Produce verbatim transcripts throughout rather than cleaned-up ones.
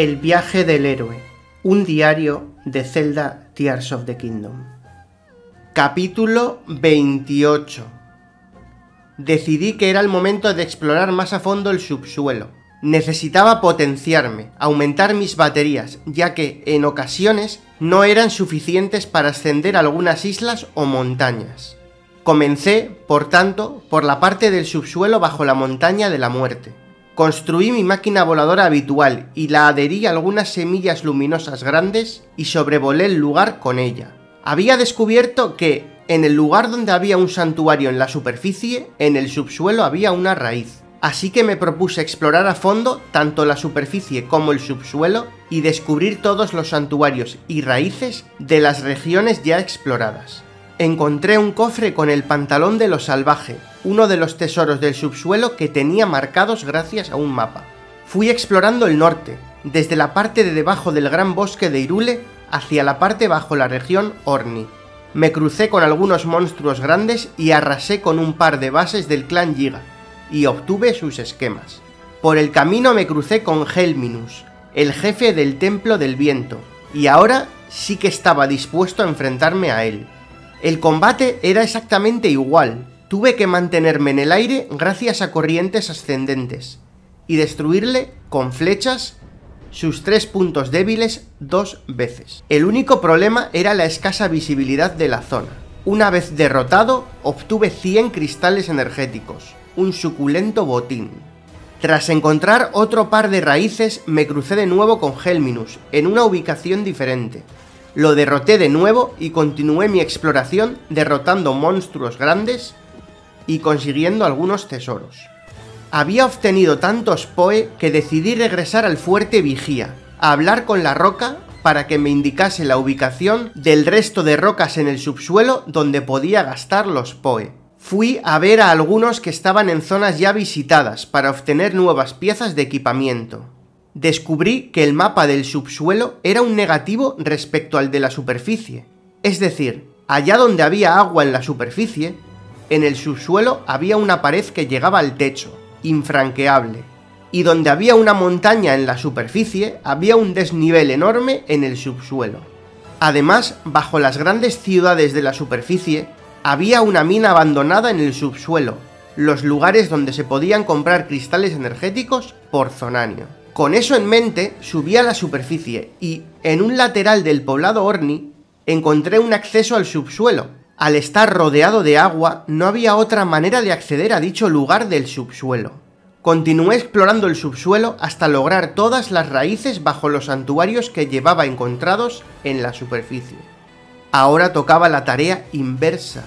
El viaje del héroe, un diario de Zelda Tears of the Kingdom. Capítulo veintiocho. Decidí que era el momento de explorar más a fondo el subsuelo. Necesitaba potenciarme, aumentar mis baterías, ya que, en ocasiones, no eran suficientes para ascender a algunas islas o montañas. Comencé, por tanto, por la parte del subsuelo bajo la montaña de la muerte. Construí mi máquina voladora habitual y la adherí a algunas semillas luminosas grandes y sobrevolé el lugar con ella. Había descubierto que, en el lugar donde había un santuario en la superficie, en el subsuelo había una raíz. Así que me propuse explorar a fondo tanto la superficie como el subsuelo y descubrir todos los santuarios y raíces de las regiones ya exploradas. Encontré un cofre con el pantalón de lo salvaje, uno de los tesoros del subsuelo que tenía marcados gracias a un mapa. Fui explorando el norte, desde la parte de debajo del gran bosque de Hyrule hacia la parte bajo la región Orni. Me crucé con algunos monstruos grandes y arrasé con un par de bases del clan Yiga, y obtuve sus esquemas. Por el camino me crucé con Helminus, el jefe del Templo del Viento, y ahora sí que estaba dispuesto a enfrentarme a él. El combate era exactamente igual, tuve que mantenerme en el aire gracias a corrientes ascendentes, y destruirle, con flechas, sus tres puntos débiles dos veces. El único problema era la escasa visibilidad de la zona. Una vez derrotado, obtuve cien cristales energéticos, un suculento botín. Tras encontrar otro par de raíces, me crucé de nuevo con Helminus, en una ubicación diferente. Lo derroté de nuevo y continué mi exploración derrotando monstruos grandes y consiguiendo algunos tesoros. Había obtenido tantos Poe que decidí regresar al fuerte Vigía, a hablar con la roca para que me indicase la ubicación del resto de rocas en el subsuelo donde podía gastar los Poe. Fui a ver a algunos que estaban en zonas ya visitadas para obtener nuevas piezas de equipamiento. Descubrí que el mapa del subsuelo era un negativo respecto al de la superficie. Es decir, allá donde había agua en la superficie, en el subsuelo había una pared que llegaba al techo, infranqueable. Y donde había una montaña en la superficie, había un desnivel enorme en el subsuelo. Además, bajo las grandes ciudades de la superficie, había una mina abandonada en el subsuelo, los lugares donde se podían comprar cristales energéticos por zonanio. Con eso en mente, subí a la superficie y, en un lateral del poblado Orni, encontré un acceso al subsuelo. Al estar rodeado de agua, no había otra manera de acceder a dicho lugar del subsuelo. Continué explorando el subsuelo hasta lograr todas las raíces bajo los santuarios que llevaba encontrados en la superficie. Ahora tocaba la tarea inversa.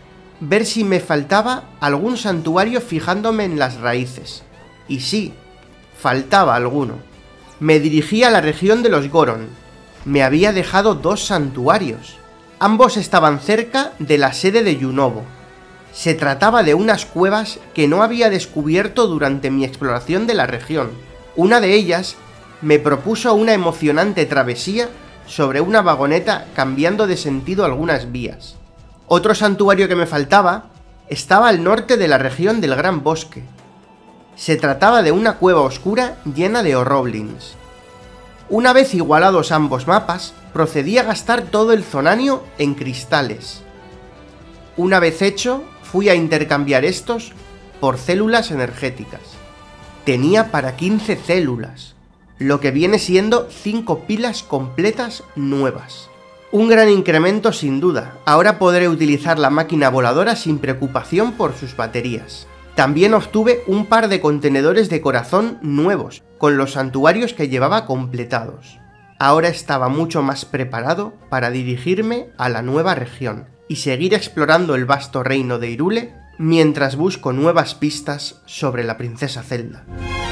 Ver si me faltaba algún santuario fijándome en las raíces. Y sí, faltaba alguno. Me dirigí a la región de los Goron. Me había dejado dos santuarios. Ambos estaban cerca de la sede de Yunobo. Se trataba de unas cuevas que no había descubierto durante mi exploración de la región. Una de ellas me propuso una emocionante travesía sobre una vagoneta cambiando de sentido algunas vías. Otro santuario que me faltaba estaba al norte de la región del Gran Bosque. Se trataba de una cueva oscura llena de Oroblins. Una vez igualados ambos mapas, procedí a gastar todo el zonanio en cristales. Una vez hecho, fui a intercambiar estos por células energéticas. Tenía para quince células, lo que viene siendo cinco pilas completas nuevas. Un gran incremento sin duda, ahora podré utilizar la máquina voladora sin preocupación por sus baterías. También obtuve un par de contenedores de corazón nuevos, con los santuarios que llevaba completados. Ahora estaba mucho más preparado para dirigirme a la nueva región y seguir explorando el vasto reino de Hyrule mientras busco nuevas pistas sobre la princesa Zelda.